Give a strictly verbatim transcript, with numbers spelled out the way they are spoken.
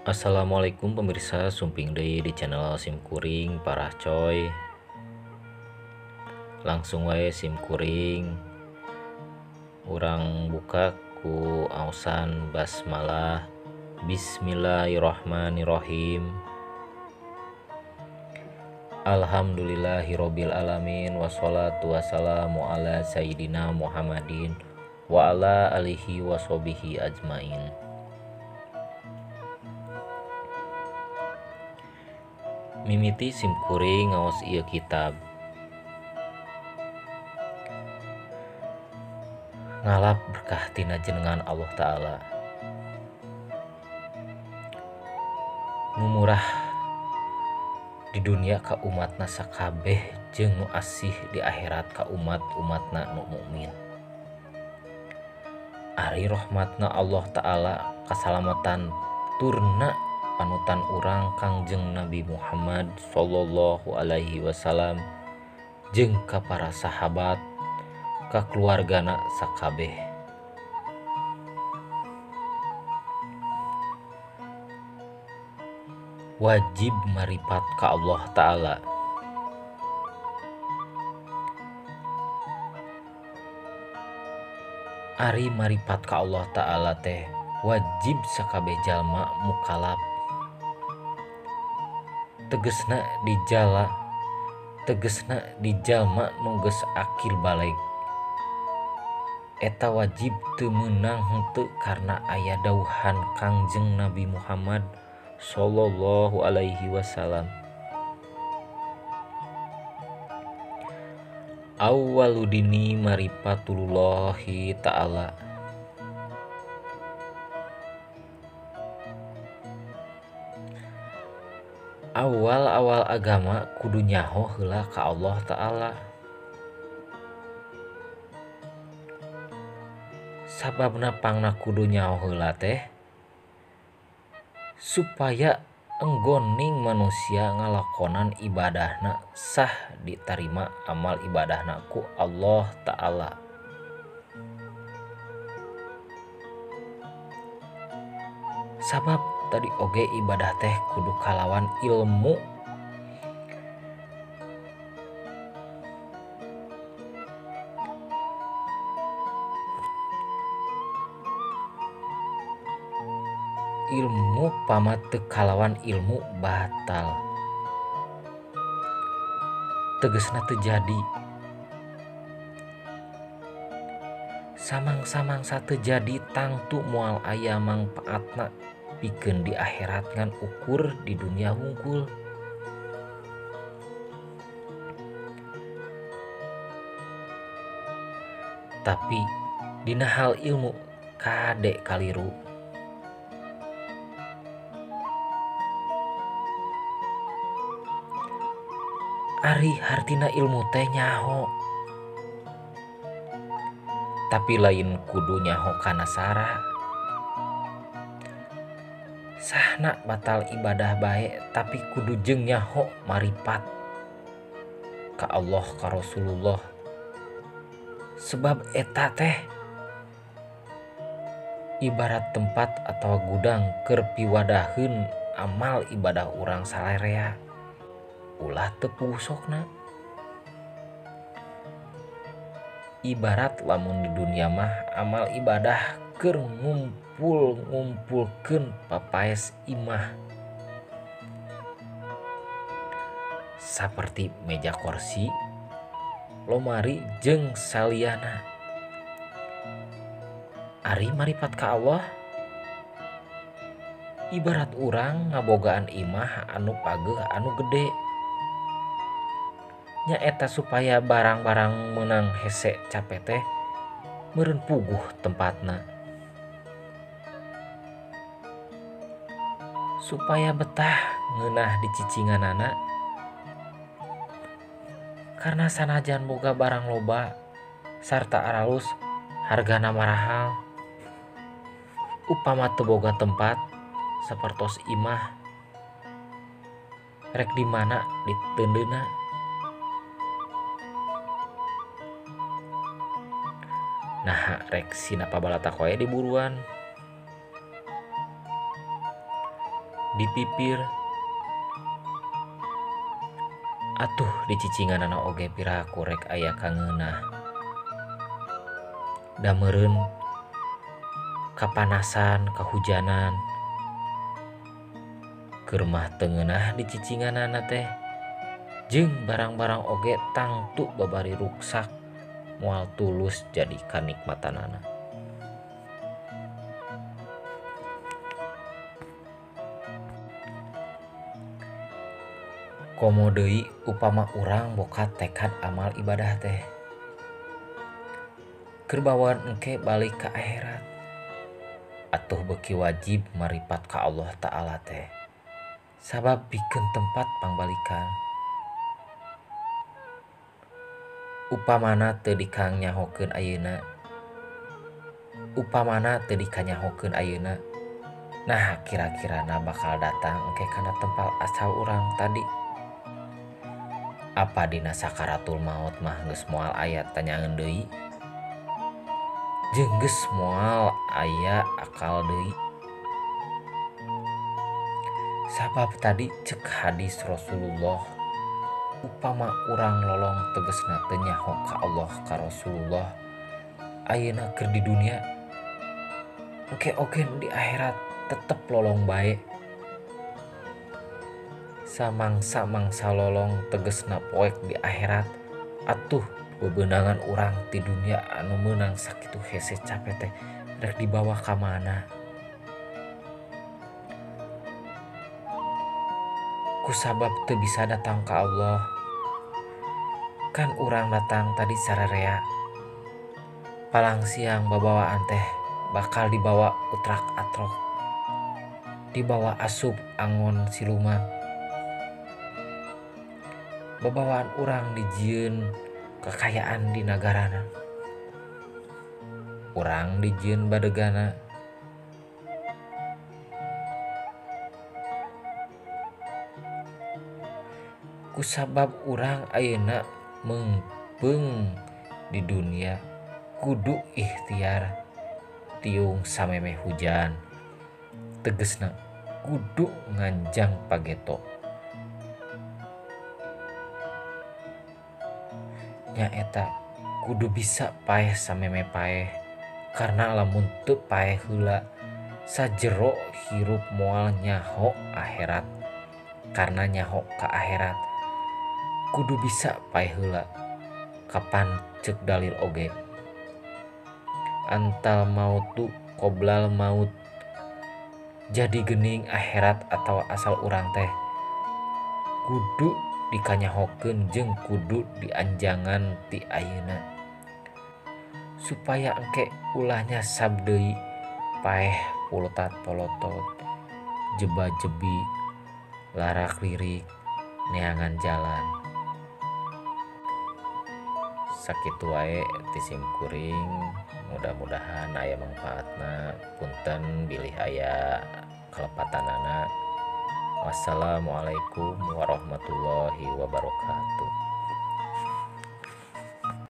Assalamualaikum pemirsa, sumping deui di channel Simkuring parah coy. Langsung wae Simkuring urang buka ku ausan basmalah. Bismillahirrahmanirrahim. Alhamdulillahirabbil alamin wassalatu wassalamu ala sayyidina Muhammadin wa ala alihi washabihi ajmain. Mimiti Simkuring ngaos ieu kitab ngalap berkah tina jenengan Allah Ta'ala nu murah di dunia ka umatna sakabeh jeung nu asih di akhirat ka umat-umatna nu mukmin. Ari rahmatna Allah Ta'ala kasalamatan turna panutan urang Kangjeng Nabi Muhammad sallallahu alaihi wasallam jeung ka para sahabat ka keluargana sakabeh. Wajib maripat ka Allah Ta'ala. Ari maripat ka Allah Ta'ala teh wajib sakabeh jalma mukalaf. Tegesna dijala tegesna dijalma nu geus akil baleg. Eta wajib teu meunang henteu karna aya dawuhan Kangjeng Nabi Muhammad sallallahu alaihi wasallam. Awwaludini maripatullahi ta'ala. Awal-awal agama kudu nyaho heula ka Allah Ta'ala. Sababna pangna kudu nyaho heula teh supaya enggoning manusia ngalakonan ibadahna sah ditarima amal ibadahna ku Allah Ta'ala. Sabab tadi oge ibadah teh kudu kalawan ilmu. Ilmu pama teu kalawan ilmu batal. Tegesna teu jadi. Samang-samang teu jadi tangtu moal aya mangpaatna pikeun di akhirat ngan ukur di dunia hungkul. Tapi dina hal ilmu kade kaliru. Ari hartina ilmu teh nyaho. Tapi lain kudu nyaho kana sara. Sahna batal ibadah bae tapi kudu jeung nyaho maripat ka Allah ka Rasulullah. Sebab eta teh ibarat tempat atau gudang keur piwadaheun amal ibadah urang salarea. Ulah teu pusokna. Ibarat lamun di dunia mah amal ibadah keur ngumpul-ngumpulkeun papaes imah. Saperti meja kursi, lomari jeung saliyana. Ari maripat ka Allah ibarat urang ngabogaan imah anu pageuh anu gede. Nyaeta supaya barang-barang meunang hese capek teh meureun puguh tempatna. Supaya betah ngeunah di cicinganana. Karena sanajan boga barang loba sarta aralus hargana marahal, upama teu boga tempat sapertos imah rek di mana diteundeuna. Nah rek sina pabalatak wae diburuan. dipipir atuh dicicinganana oge piraku rek aya kangeunah da meureun kapanasan kahujanan keur mah teu ngeunah dicicinganana teh jeung barang-barang oge tangtu babari ruksak moal tulus jadi kanikmatanana. Komo deui upama urang boga tekad amal ibadah teh keur bawaan engke balik ka akhirat atuh beuki wajib maripat ka Allah Ta'ala teh sabab pikeun tempat pangbalikan. Upamana teu dikang nyahokeun ayeuna upamana teu dikanyahokeun ayeuna nah kira-kirana bakal datang engke kana tempat asal urang tadi. Apa dina sakaratul maut mah geus moal aya tanyaeun deui jeung geus moal aya akal deui. Sabab tadi cek hadis Rasulullah upama urang lolong tegasna teu nyaho ka Allah ka Rasulullah ayeuna keur di dunia engke ogen di akhirat tetep lolong bae. Samangsa-mangsa lolong tegesna poek di akhirat atuh bebenangan urang ti dunia anu meunang sakitu hese capek teh rek dibawa ka mana. Kusabab teu bisa datang ka Allah kan urang datang tadi sararea palang siang babawaan teh bakal dibawa utrak atrok dibawa asup angon siluman. Babawaan urang dijieun kekayaan di nagarana urang dijieun badegana kusabab urang ayeuna meungpeung di dunia kudu ikhtiar tiung samemeh hujan tegesna kudu nganjang pageto nyaeta kudu bisa paeh sameme paeh karena lamun teu paeh heula sajero hirup moal nyaho akhirat karena nyaho ka akhirat kudu bisa paeh heula. Kapan cek dalil oge antal mautu qoblal maut jadi geuning akhirat atau asal urang teh kudu dikanyahokeun jeung kudu dianjangan ti ayeuna supaya engke ulahnya sabdeui paeh polotat polotot jeba-jebi larak lirik neangan jalan sakitu wae ti simkuring mudah-mudahan aya manfaatna punten bilih aya kalepatanana. Wassalamualaikum warahmatullahi wabarakatuh.